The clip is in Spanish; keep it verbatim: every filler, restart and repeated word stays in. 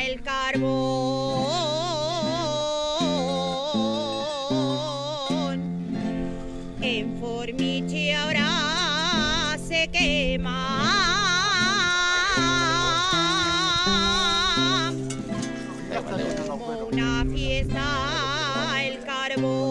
el carbón. En Formiche ahora se quema. Como una fiesta el carbón.